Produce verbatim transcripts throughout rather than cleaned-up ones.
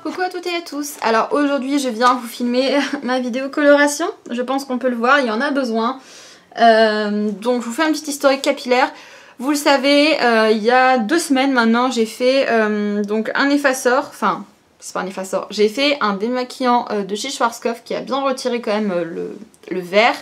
Coucou à toutes et à tous. Alors aujourd'hui je viens vous filmer ma vidéo coloration. Je pense qu'on peut le voir, il y en a besoin. Euh, donc je vous fais un petit historique capillaire. Vous le savez, euh, il y a deux semaines maintenant j'ai fait euh, donc un effaceur, enfin c'est pas un effaceur, j'ai fait un démaquillant euh, de chez Schwarzkopf qui a bien retiré quand même euh, le, le vert.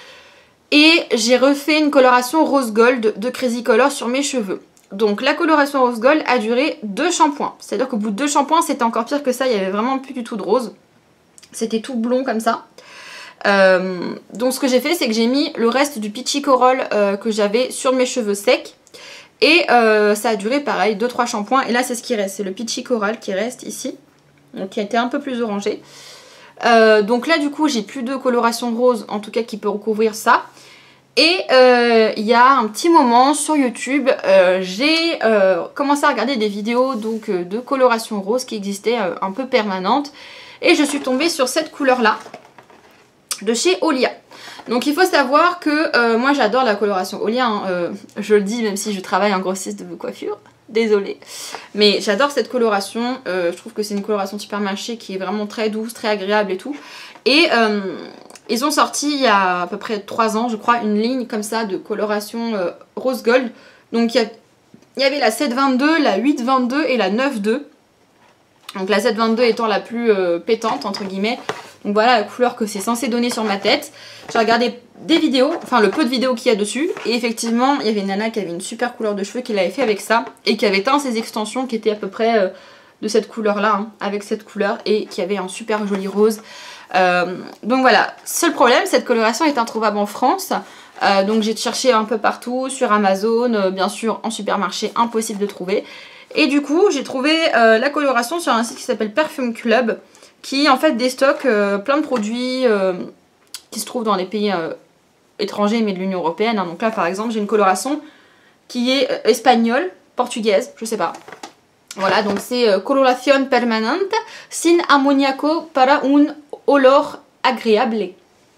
Et j'ai refait une coloration rose gold de Crazy Color sur mes cheveux. Donc la coloration rose gold a duré deux shampoings. C'est à dire qu'au bout de deux shampoings c'était encore pire que ça, il n'y avait vraiment plus du tout de rose. C'était tout blond comme ça. Euh, donc ce que j'ai fait c'est que j'ai mis le reste du Peachy Coral euh, que j'avais sur mes cheveux secs. Et euh, ça a duré pareil deux trois shampoings. Et là c'est ce qui reste, c'est le Peachy Coral qui reste ici. Donc qui a été un peu plus orangé. Euh, donc là du coup j'ai plus de coloration rose en tout cas qui peut recouvrir ça. Et euh, il y a un petit moment sur YouTube, euh, j'ai euh, commencé à regarder des vidéos donc, euh, de coloration rose qui existaient euh, un peu permanentes. Et je suis tombée sur cette couleur là, de chez Olia. Donc il faut savoir que euh, moi j'adore la coloration Olia, hein, euh, je le dis même si je travaille en grossiste de coiffure, désolée. Mais j'adore cette coloration, euh, je trouve que c'est une coloration Supermarché qui est vraiment très douce, très agréable et tout. Et... Euh, Ils ont sorti il y a à peu près trois ans, je crois, une ligne comme ça de coloration euh, rose gold. Donc il y, y avait la sept vingt-deux, la huit vingt-deux et la neuf deux. Donc la sept vingt-deux étant la plus euh, pétante, entre guillemets. Donc voilà la couleur que c'est censé donner sur ma tête. J'ai regardé des vidéos, enfin le peu de vidéos qu'il y a dessus. Et effectivement, il y avait une nana qui avait une super couleur de cheveux qui l'avait fait avec ça. Et qui avait teint ses extensions qui étaient à peu près euh, de cette couleur-là, hein, avec cette couleur. Et qui avait un super joli rose. Euh, donc voilà, seul problème, cette coloration est introuvable en France, euh, donc j'ai cherché un peu partout, sur Amazon, euh, bien sûr en supermarché, impossible de trouver. Et du coup j'ai trouvé euh, la coloration sur un site qui s'appelle Perfume Club, qui en fait déstocke euh, plein de produits euh, qui se trouvent dans les pays euh, étrangers mais de l'Union Européenne, hein. Donc là par exemple j'ai une coloration qui est euh, espagnole, portugaise, je sais pas. Voilà, donc c'est euh, Coloración Permanente sin ammoniaco para un olor agréable.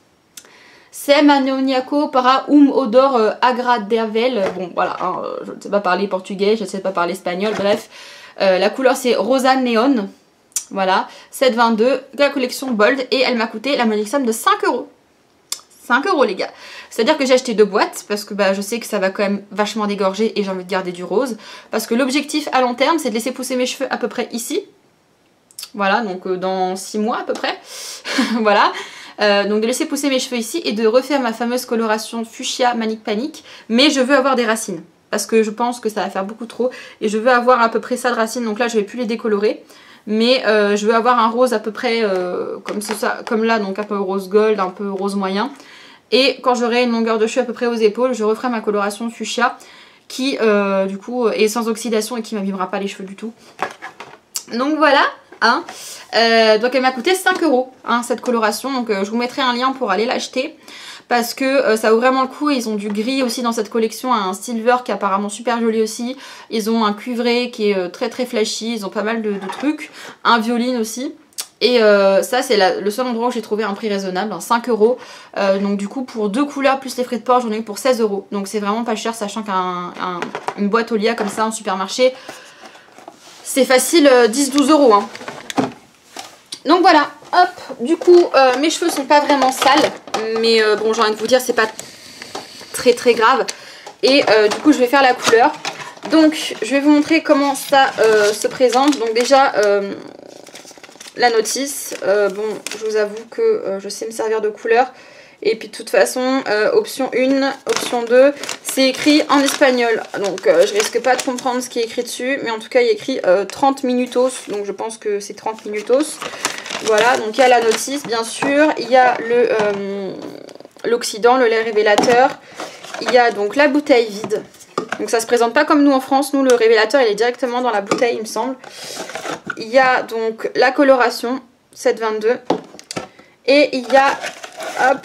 Sem ammoniaco para un odor euh, agradable. Bon voilà, hein, je ne sais pas parler portugais, je ne sais pas parler espagnol, bref. Euh, la couleur c'est Rosa Neon. Voilà, sept vingt-deux, la collection Bold. Et elle m'a coûté la modique somme de cinq euros. cinq euros les gars. C'est-à-dire que j'ai acheté deux boîtes parce que bah, je sais que ça va quand même vachement dégorger et j'ai envie de garder du rose. Parce que l'objectif à long terme c'est de laisser pousser mes cheveux à peu près ici. Voilà, donc euh, dans six mois à peu près. Voilà. Euh, donc de laisser pousser mes cheveux ici et de refaire ma fameuse coloration fuchsia manic panic. Mais je veux avoir des racines. Parce que je pense que ça va faire beaucoup trop. Et je veux avoir à peu près ça de racines. Donc là je vais plus les décolorer. Mais euh, je veux avoir un rose à peu près euh, comme, ça, comme là. Donc un peu rose gold, un peu rose moyen. Et quand j'aurai une longueur de cheveux à peu près aux épaules, je referai ma coloration fuchsia. Qui euh, du coup est sans oxydation et qui m'abîmera pas les cheveux du tout. Donc voilà. Hein. Euh, donc elle m'a coûté cinq euros hein, cette coloration, donc euh, je vous mettrai un lien pour aller l'acheter parce que euh, ça vaut vraiment le coup. Ils ont du gris aussi dans cette collection, un silver qui est apparemment super joli aussi, ils ont un cuivré qui est euh, très très flashy, ils ont pas mal de, de trucs, un violine aussi. Et euh, ça c'est le seul endroit où j'ai trouvé un prix raisonnable, hein, cinq euros. Euh, donc du coup pour deux couleurs plus les frais de port j'en ai eu pour seize euros. Donc c'est vraiment pas cher, sachant qu'une un, boîte Olia comme ça en supermarché c'est facile euh, dix douze euros. Hein. Donc voilà, hop, du coup euh, mes cheveux sont pas vraiment sales. Mais euh, bon j'ai envie de vous dire c'est pas très très grave. Et euh, du coup je vais faire la couleur. Donc je vais vous montrer comment ça euh, se présente. Donc déjà euh, la notice, euh, bon je vous avoue que euh, je sais me servir de couleur. Et puis de toute façon, euh, option un, option deux, c'est écrit en espagnol. Donc euh, je risque pas de comprendre ce qui est écrit dessus. Mais en tout cas il y a écrit euh, trente minutos. Donc je pense que c'est trente minutos. Voilà, donc il y a la notice bien sûr. Il y a le euh, l'oxydant, le lait révélateur. Il y a donc la bouteille vide. Donc ça se présente pas comme nous en France. Nous le révélateur il est directement dans la bouteille il me semble. Il y a donc la coloration sept vingt-deux. Et il y a... hop,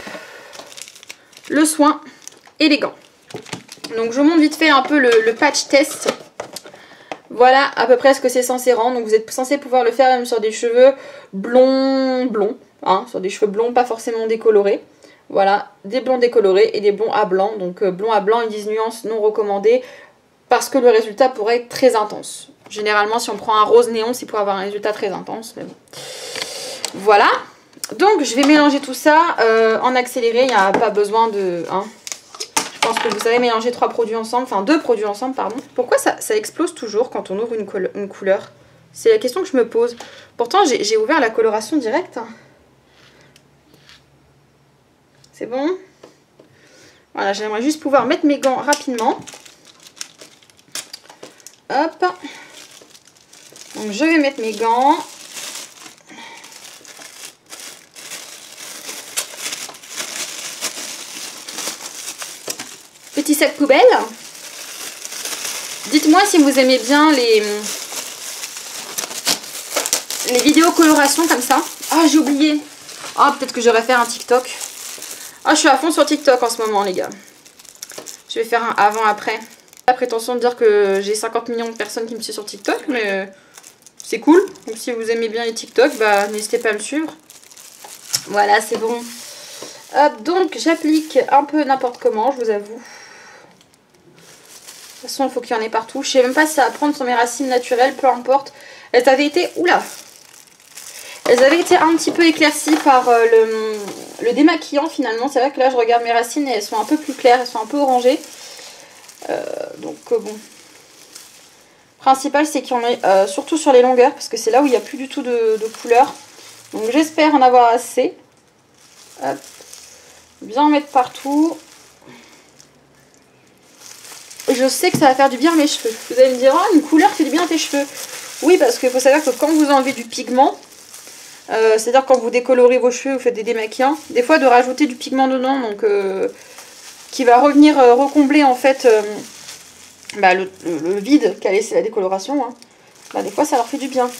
le soin élégant. Donc je vous montre vite fait un peu le, le patch test. Voilà à peu près ce que c'est censé rendre. Donc vous êtes censé pouvoir le faire même sur des cheveux blonds, blonds, hein, sur des cheveux blonds pas forcément décolorés. Voilà, des blonds décolorés et des blonds à blanc. Donc euh, blond à blanc, ils disent nuance non recommandée. parce que le résultat pourrait être très intense. Généralement, si on prend un rose néon, c'est pour avoir un résultat très intense. Mais bon. Voilà. Donc, je vais mélanger tout ça euh, en accéléré. Il n'y a pas besoin de... Hein. Je pense que vous savez mélanger trois produits ensemble. Enfin, deux produits ensemble, pardon. Pourquoi ça, ça explose toujours quand on ouvre une, une couleur? C'est la question que je me pose. Pourtant, j'ai ouvert la coloration directe. C'est bon? Voilà, j'aimerais juste pouvoir mettre mes gants rapidement. Hop. Donc, je vais mettre mes gants. Petit sac poubelle. Dites-moi si vous aimez bien les, les vidéos coloration comme ça. Ah, j'ai oublié. Ah, peut-être que j'aurais fait un TikTok. Ah, je suis à fond sur TikTok en ce moment, les gars. Je vais faire un avant-après. La prétention de dire que j'ai cinquante millions de personnes qui me suivent sur TikTok, mais euh, c'est cool. Donc si vous aimez bien les TikTok, bah n'hésitez pas à me suivre. Voilà, c'est bon. Hop, donc j'applique un peu n'importe comment, je vous avoue. De toute façon, il faut qu'il y en ait partout. Je sais même pas si ça va prendre sur mes racines naturelles, peu importe. Elles avaient été... Oula! Elles avaient été un petit peu éclaircies par euh, le, le démaquillant finalement. C'est vrai que là, je regarde mes racines et elles sont un peu plus claires, elles sont un peu orangées. Euh, donc euh, bon. Le principal, c'est qu'il y en ait euh, surtout sur les longueurs, parce que c'est là où il n'y a plus du tout de, de couleur. Donc j'espère en avoir assez. Hop. Bien en mettre partout. Et je sais que ça va faire du bien à mes cheveux. Vous allez me dire, oh, une couleur fait du bien à tes cheveux. Oui, parce qu'il faut savoir que quand vous enlevez du pigment, euh, c'est-à-dire quand vous décolorez vos cheveux, vous faites des démaquillants, des fois de rajouter du pigment dedans, donc euh, qui va revenir euh, recombler en fait euh, bah, le, le, le vide qu'a laissé la décoloration, hein. Bah, des fois ça leur fait du bien.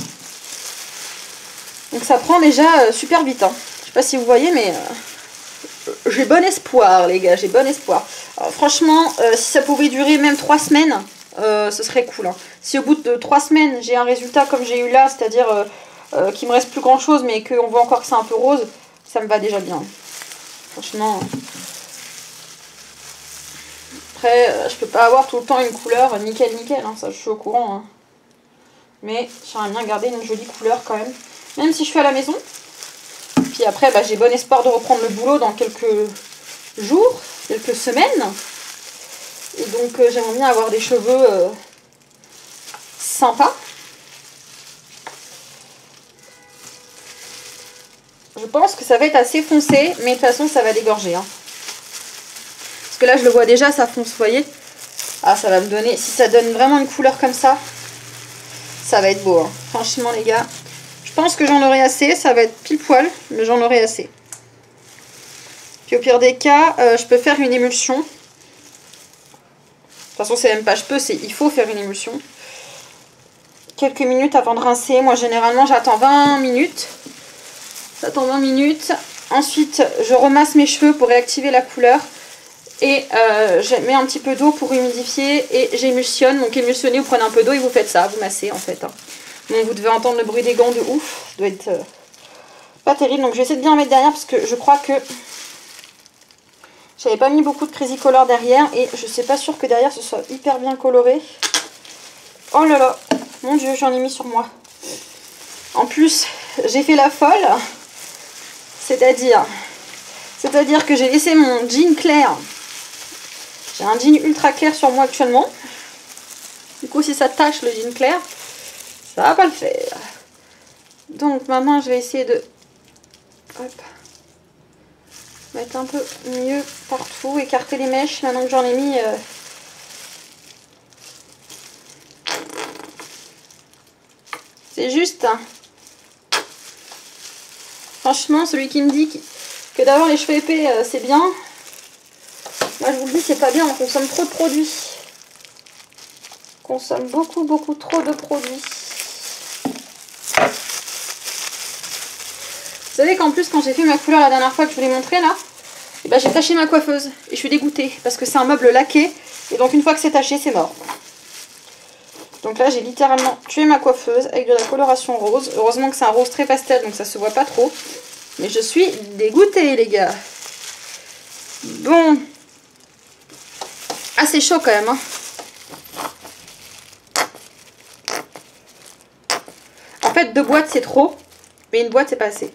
Donc ça prend déjà euh, super vite, hein. Je sais pas si vous voyez, mais euh, j'ai bon espoir, les gars, j'ai bon espoir. Alors, franchement, euh, si ça pouvait durer même trois semaines, euh, ce serait cool, hein. Si au bout de trois semaines, j'ai un résultat comme j'ai eu là, c'est-à-dire euh, euh, qu'il me reste plus grand-chose, mais qu'on voit encore que c'est un peu rose, ça me va déjà bien. Franchement... Après, euh, je peux pas avoir tout le temps une couleur nickel nickel, hein, ça je suis au courant. Hein. Mais j'aimerais bien garder une jolie couleur quand même. Même si je suis à la maison. Puis après, bah, j'ai bon espoir de reprendre le boulot dans quelques jours, quelques semaines. Et donc euh, j'aimerais bien avoir des cheveux euh, sympas. Je pense que ça va être assez foncé, mais de toute façon ça va dégorger. Hein. Parce que là je le vois déjà, ça fonce, vous voyez. Ah, ça va me donner, si ça donne vraiment une couleur comme ça, ça va être beau. Hein. Franchement les gars, je pense que j'en aurai assez, ça va être pile poil, mais j'en aurai assez. Puis au pire des cas, euh, je peux faire une émulsion. De toute façon c'est même pas je peux, c'est il faut faire une émulsion. Quelques minutes avant de rincer, moi généralement j'attends vingt minutes. J'attends vingt minutes. Ensuite, je remasse mes cheveux pour réactiver la couleur. Et euh, je mets un petit peu d'eau pour humidifier et j'émulsionne. Donc émulsionnez, vous prenez un peu d'eau et vous faites ça, vous massez en fait. Hein. Donc vous devez entendre le bruit des gants de ouf. Ça doit être euh, pas terrible. Donc je vais essayer de bien mettre derrière parce que je crois que j'avais pas mis beaucoup de Crazy Color derrière. Et je suis pas sûre que derrière ce soit hyper bien coloré. Oh là là, mon dieu, j'en ai mis sur moi. En plus, j'ai fait la folle. C'est-à-dire, c'est-à-dire que j'ai laissé mon jean clair. J'ai un jean ultra clair sur moi actuellement. Du coup, si ça tâche le jean clair, ça va pas le faire. Donc maintenant, je vais essayer de hop, mettre un peu mieux partout, écarter les mèches. Maintenant que j'en ai mis, euh... c'est juste. Hein. Franchement, celui qui me dit que d'avoir les cheveux épais, euh, c'est bien. Moi, je vous le dis, c'est pas bien. On consomme trop de produits. On consomme beaucoup, beaucoup trop de produits. Vous savez qu'en plus, quand j'ai fait ma couleur la dernière fois que je vous l'ai montré, là, eh ben, j'ai taché ma coiffeuse. Et je suis dégoûtée. Parce que c'est un meuble laqué. Et donc, une fois que c'est taché, c'est mort. Donc là, j'ai littéralement tué ma coiffeuse avec de la coloration rose. Heureusement que c'est un rose très pastel, donc ça se voit pas trop. Mais je suis dégoûtée, les gars. Bon. Ah, c'est chaud quand même. Hein. fait, deux boîtes, c'est trop. Mais une boîte, c'est pas assez.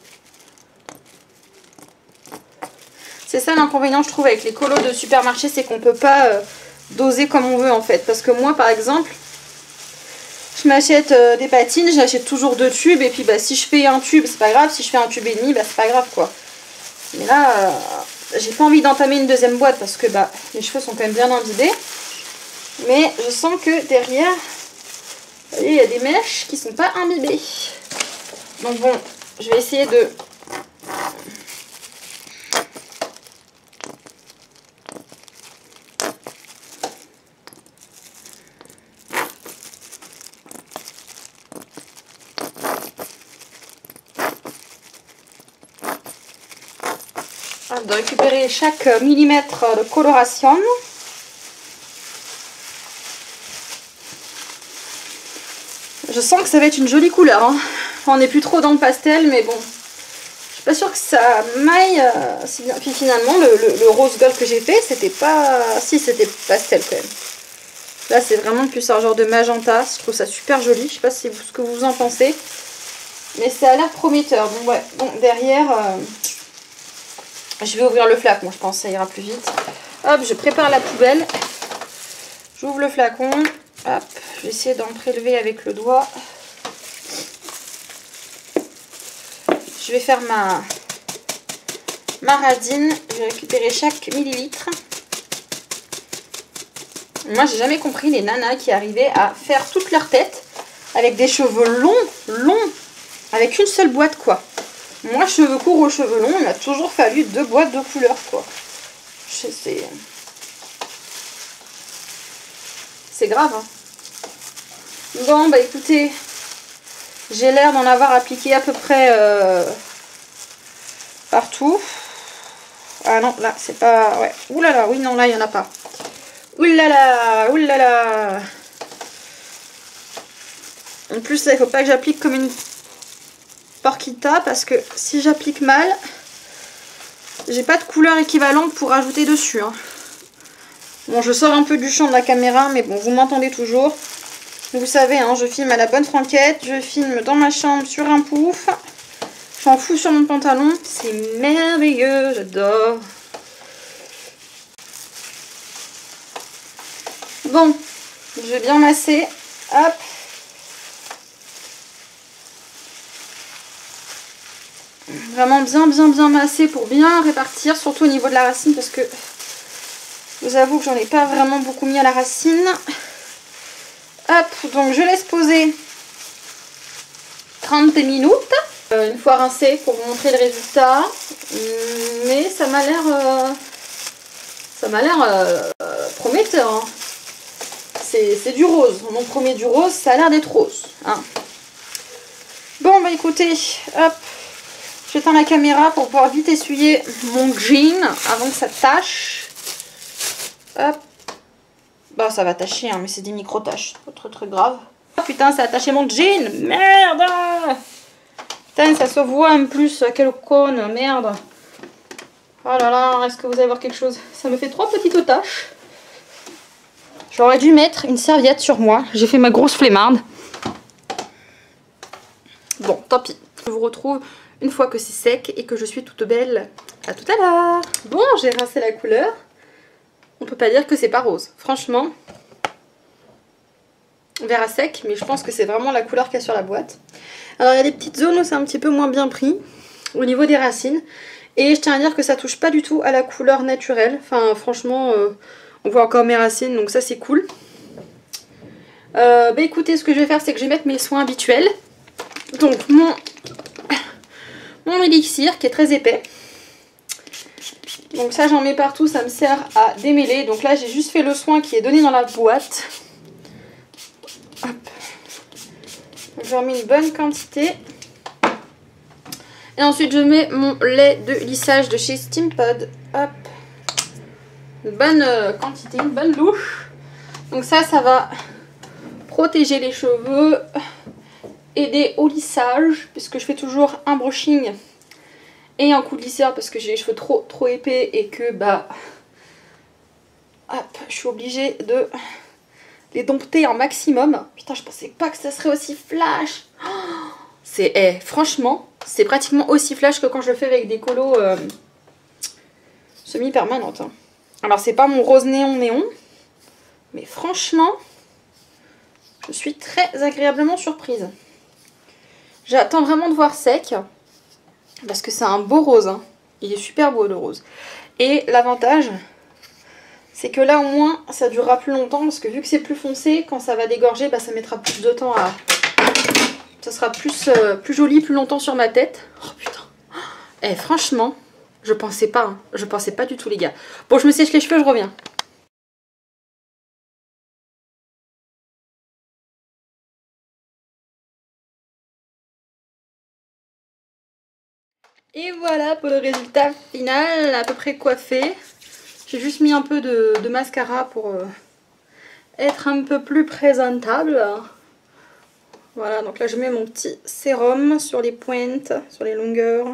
C'est ça l'inconvénient, je trouve, avec les colos de supermarché, c'est qu'on peut pas euh, doser comme on veut, en fait. Parce que moi, par exemple, je m'achète euh, des patines, j'achète toujours deux tubes. Et puis, bah, si je fais un tube, c'est pas grave. Si je fais un tube et demi, bah, c'est pas grave, quoi. Mais là, euh, j'ai pas envie d'entamer une deuxième boîte parce que bah, les cheveux sont quand même bien imbibés. Mais je sens que derrière, vous voyez, il y a des mèches qui sont pas imbibées. Donc bon, je vais essayer de... de récupérer chaque millimètre de coloration. Je sens que ça va être une jolie couleur. Hein. On n'est plus trop dans le pastel, mais bon. Je suis pas sûre que ça m'aille euh, si bien. Puis finalement, le, le, le rose gold que j'ai fait, c'était pas... Si, c'était pastel quand même. Là, c'est vraiment plus un genre de magenta. Je trouve ça super joli. Je sais pas si vous, ce que vous en pensez. Mais ça a l'air prometteur. Donc, ouais. Bon, derrière... Euh... Je vais ouvrir le flacon, je pense, ça ira plus vite. Hop, je prépare la poubelle. J'ouvre le flacon. Hop, je vais essayer d'en prélever avec le doigt. Je vais faire ma, ma radine. Je vais récupérer chaque millilitre. Moi, j'ai jamais compris les nanas qui arrivaient à faire toute leur tête avec des cheveux longs, longs, avec une seule boîte, quoi. Moi, cheveux courts aux cheveux longs, il m'a toujours fallu deux boîtes de couleurs, quoi. C'est... C'est grave, hein. Bon, bah écoutez, j'ai l'air d'en avoir appliqué à peu près euh, partout. Ah non, là, c'est pas... Ouais. Ouh là là, oui, non, là, il n'y en a pas. Ouh là là, ouh là là. En plus, il ne faut pas que j'applique comme une... Porquita, parce que si j'applique mal, j'ai pas de couleur équivalente pour rajouter dessus. Hein. Bon, je sors un peu du champ de la caméra, mais bon, vous m'entendez toujours. Vous savez, hein, je filme à la bonne franquette, je filme dans ma chambre sur un pouf. J'en fous sur mon pantalon, c'est merveilleux, j'adore. Bon, je vais bien masser, hop. Vraiment bien bien bien massé pour bien répartir, surtout au niveau de la racine, parce que je vous avoue que j'en ai pas vraiment beaucoup mis à la racine. Hop, donc je laisse poser trente minutes, euh, une fois rincé pour vous montrer le résultat. Mais ça m'a l'air euh, ça m'a l'air euh, prometteur. Hein. C'est du rose, on en promet du rose, ça a l'air d'être rose. Hein. Bon bah écoutez, hop. J'éteins la caméra pour pouvoir vite essuyer mon jean avant que ça tâche. Hop. Bah ça va tâcher, hein, mais c'est des micro-tâches. Pas trop très grave. Oh putain, ça a taché mon jean. Merde. Putain, ça se voit en plus. Quelle conne, merde. Oh là là, est-ce que vous allez voir quelque chose? Ça me fait trois petites taches. J'aurais dû mettre une serviette sur moi. J'ai fait ma grosse flemmarde. Bon, tant pis. Je vous retrouve une fois que c'est sec et que je suis toute belle. À tout à l'heure. Bon, j'ai rincé la couleur. On peut pas dire que c'est pas rose. Franchement, on verra sec, mais je pense que c'est vraiment la couleur qu'il y a sur la boîte. Alors il y a des petites zones où c'est un petit peu moins bien pris au niveau des racines. Et je tiens à dire que ça touche pas du tout à la couleur naturelle. Enfin franchement, euh, on voit encore mes racines, donc ça c'est cool. Euh, bah écoutez, ce que je vais faire, c'est que je vais mettre mes soins habituels. Donc mon... Mon élixir qui est très épais. Donc ça j'en mets partout, ça me sert à démêler. Donc là j'ai juste fait le soin qui est donné dans la boîte. Hop. J'en mets une bonne quantité. Et ensuite je mets mon lait de lissage de chez Steampod. Hop. Une bonne euh, quantité, une bonne louche. Donc ça, ça va protéger les cheveux. Aider au lissage, puisque je fais toujours un brushing et un coup de lisseur parce que j'ai les cheveux trop trop épais et que bah hop, je suis obligée de les dompter un maximum. Putain, je pensais pas que ça serait aussi flash. Oh, c'est, eh, franchement, c'est pratiquement aussi flash que quand je le fais avec des colos euh, semi-permanentes. Hein. Alors, c'est pas mon rose néon néon, mais franchement, je suis très agréablement surprise. J'attends vraiment de voir sec, parce que c'est un beau rose. Hein. Il est super beau, le rose. Et l'avantage, c'est que là, au moins, ça durera plus longtemps, parce que vu que c'est plus foncé, quand ça va dégorger, bah, ça mettra plus de temps à... Ça sera plus, euh, plus joli, plus longtemps sur ma tête. Oh, putain. Eh, franchement, je pensais pas. Hein. Je pensais pas du tout, les gars. Bon, je me sèche les cheveux, je reviens. Et voilà pour le résultat final, à peu près coiffé. J'ai juste mis un peu de, de mascara pour euh, être un peu plus présentable. Voilà, donc là je mets mon petit sérum sur les pointes, sur les longueurs.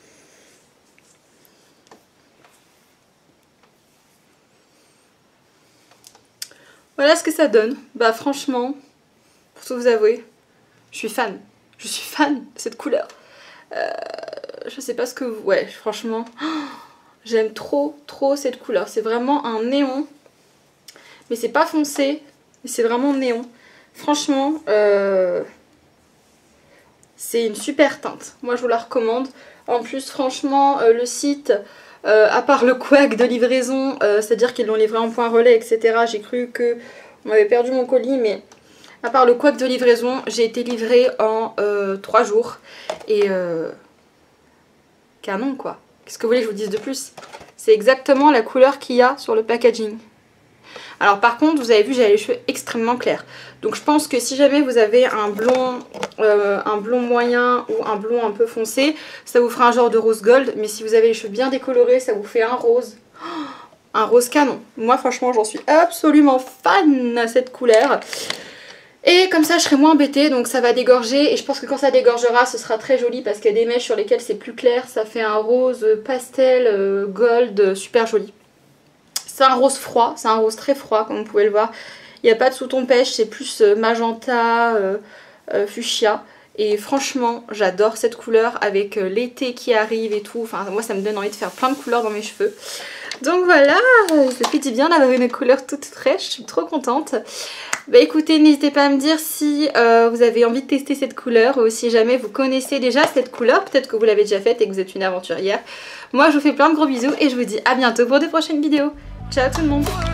Voilà ce que ça donne. Bah franchement, pour tout vous avouer, je suis fan. Je suis fan de cette couleur. Euh, je sais pas ce que vous... Ouais, franchement, oh, j'aime trop, trop cette couleur. C'est vraiment un néon. Mais c'est pas foncé, mais c'est vraiment néon. Franchement, euh, c'est une super teinte. Moi, je vous la recommande. En plus, franchement, euh, le site, euh, à part le couac de livraison, euh, c'est-à-dire qu'ils l'ont livré en point relais, et cetera. J'ai cru que on avait perdu mon colis, mais... À part le couac de livraison, j'ai été livrée en euh, trois jours. Et euh, canon quoi. Qu'est-ce que vous voulez que je vous dise de plus? C'est exactement la couleur qu'il y a sur le packaging. Alors par contre, vous avez vu, j'ai les cheveux extrêmement clairs. Donc je pense que si jamais vous avez un blond, euh, un blond moyen ou un blond un peu foncé, ça vous fera un genre de rose gold. Mais si vous avez les cheveux bien décolorés, ça vous fait un rose. Oh, un rose canon. Moi franchement, j'en suis absolument fan à cette couleur. Et comme ça je serai moins embêtée, donc ça va dégorger et je pense que quand ça dégorgera ce sera très joli parce qu'il y a des mèches sur lesquelles c'est plus clair, ça fait un rose pastel euh, gold super joli. C'est un rose froid, c'est un rose très froid comme vous pouvez le voir, il n'y a pas de sous-ton pêche, c'est plus euh, magenta, euh, euh, fuchsia et franchement j'adore cette couleur avec euh, l'été qui arrive et tout, enfin moi ça me donne envie de faire plein de couleurs dans mes cheveux. Donc voilà, ça fait du bien d'avoir une couleur toute fraîche, je suis trop contente. Bah écoutez, n'hésitez pas à me dire si euh, vous avez envie de tester cette couleur ou si jamais vous connaissez déjà cette couleur, peut-être que vous l'avez déjà faite et que vous êtes une aventurière. Moi je vous fais plein de gros bisous et je vous dis à bientôt pour de prochaines vidéos. Ciao tout le monde!